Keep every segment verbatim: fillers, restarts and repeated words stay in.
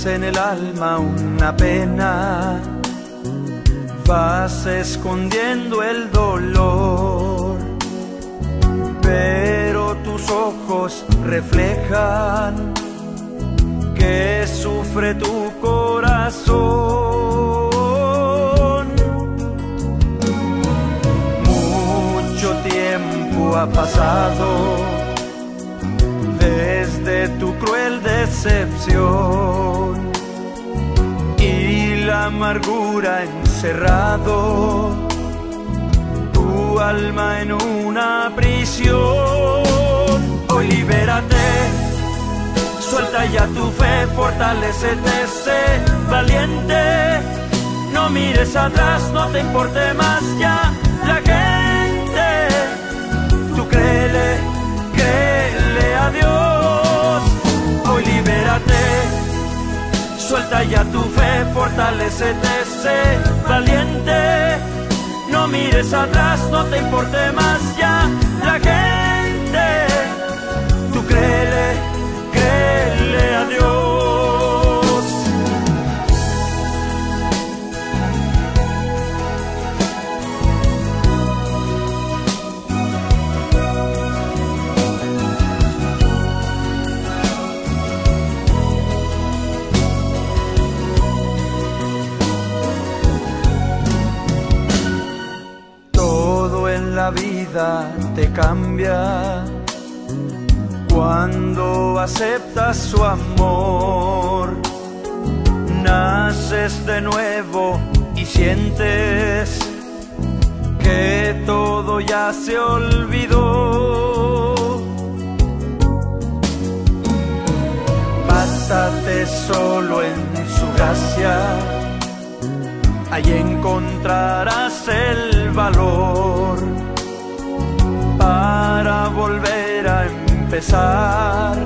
llevas en el alma una pena, vas escondiendo el dolor, pero tus ojos reflejan que sufre tu corazón. Mucho tiempo ha pasado desde tu cruel decepción y la amargura encerrado tu alma en una prisión. Hoy libérate, suelta ya tu fe, fortalécete, sé valiente. No mires atrás, no te importe más ya la gente. Tú créele, créele a Dios. Hoy libérate, suelta ya tu fe, fortalécete, sé valiente. No mires atrás, no te importe más ya la gente. Tú créele, créele a Dios. Todo en la vida te cambia cuando aceptas su amor. Naces de nuevo y sientes que todo ya se olvidó. Bástate solo en su gracia, ahí encontrarás el valor para volver a empezar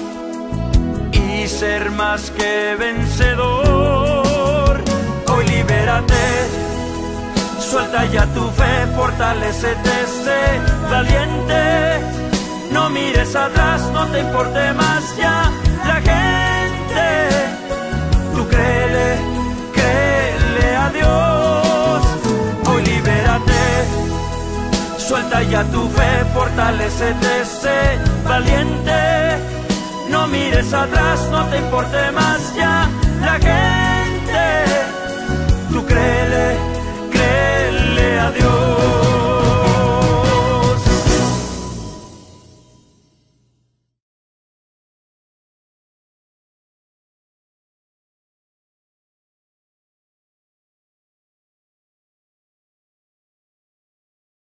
y ser más que vencedor. Hoy libérate, suelta ya tu fe, fortalécete, sé valiente. No mires atrás, no te importe más ya la gente. Tú créele, créele a Dios. Hoy libérate, suelta ya tu fe, fortalécete, sé valiente. No mires atrás, no te importe más ya la gente. Tú crees